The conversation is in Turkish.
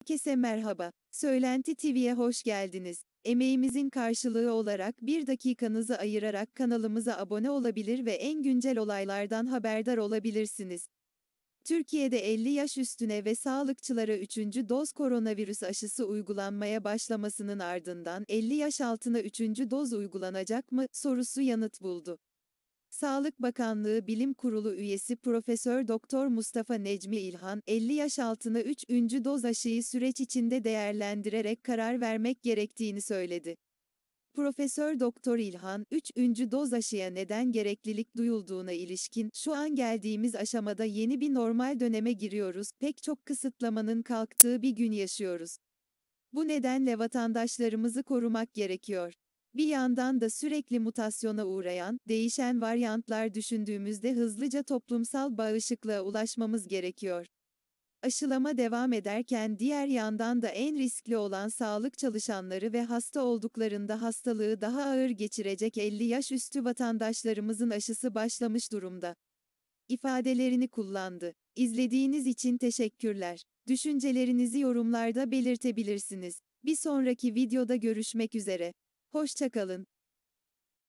Herkese merhaba. Söylenti TV'ye hoş geldiniz. Emeğimizin karşılığı olarak bir dakikanızı ayırarak kanalımıza abone olabilir ve en güncel olaylardan haberdar olabilirsiniz. Türkiye'de 50 yaş üstüne ve sağlıkçılara 3. doz koronavirüs aşısı uygulanmaya başlamasının ardından 50 yaş altına 3. doz uygulanacak mı sorusu yanıt buldu. Sağlık Bakanlığı Bilim Kurulu üyesi Profesör Doktor Mustafa Necmi İlhan, 50 yaş altına 3. doz aşıyı süreç içinde değerlendirerek karar vermek gerektiğini söyledi. Profesör Doktor İlhan, 3. doz aşıya neden gereklilik duyulduğuna ilişkin, şu an geldiğimiz aşamada yeni bir normal döneme giriyoruz, pek çok kısıtlamanın kalktığı bir gün yaşıyoruz. Bu nedenle vatandaşlarımızı korumak gerekiyor. Bir yandan da sürekli mutasyona uğrayan, değişen varyantlar düşündüğümüzde hızlıca toplumsal bağışıklığa ulaşmamız gerekiyor. Aşılama devam ederken diğer yandan da en riskli olan sağlık çalışanları ve hasta olduklarında hastalığı daha ağır geçirecek 50 yaş üstü vatandaşlarımızın aşısı başlamış durumda. İfadelerini kullandı. İzlediğiniz için teşekkürler. Düşüncelerinizi yorumlarda belirtebilirsiniz. Bir sonraki videoda görüşmek üzere. Hoşça kalın.